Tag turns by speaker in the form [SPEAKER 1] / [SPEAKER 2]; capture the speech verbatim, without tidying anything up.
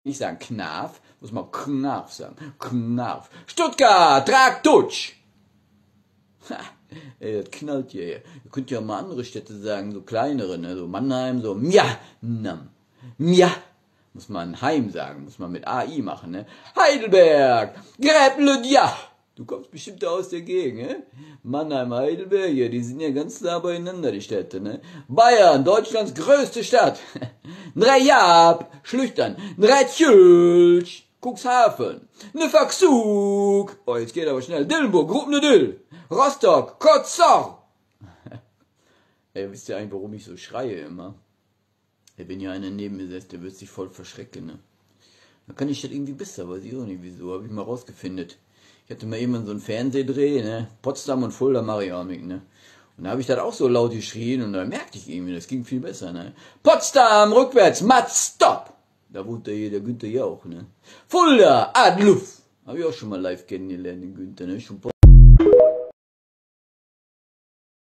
[SPEAKER 1] Nicht sagen Knarf, muss man Knarf sagen. Knarf. Stuttgart, trag Dutsch! Ha, ey, das knallt hier. Ihr könnt ja mal andere Städte sagen, so kleinere, ne? So Mannheim, so Mja, nam. Mja. Muss man Heim sagen, muss man mit A I machen, ne? Heidelberg, Gräble-Dja. Du kommst bestimmt aus der Gegend, ne? Mannheim, Heidelberg, ja, die sind ja ganz nah beieinander, die Städte, ne? Bayern, Deutschlands größte Stadt. Drejab, Schlüchtern, Dretschülsch, Cuxhaven, Nefaxug, oh, jetzt geht aber schnell, Dillenburg, Grubnedil, Rostock, Kotzor. Ey, wisst ihr eigentlich, warum ich so schreie immer? Ey, wenn hier einer neben mir sitzt, der wird sich voll verschrecken, ne? Dann kann ich das irgendwie besser, weiß ich auch nicht wieso, hab ich mal rausgefindet. Ich hatte mal eben so einen Fernsehdreh, ne? Potsdam und Fulda mache ich auch mit, ne? Und da habe ich das auch so laut geschrien und da merkte ich irgendwie, das ging viel besser, ne? Potsdam, rückwärts, Mats, stopp! Da wohnt der hier, der Günther hier auch, ne? Fulda, Adluf! Habe ich auch schon mal live kennengelernt, den Günther, ne? Schon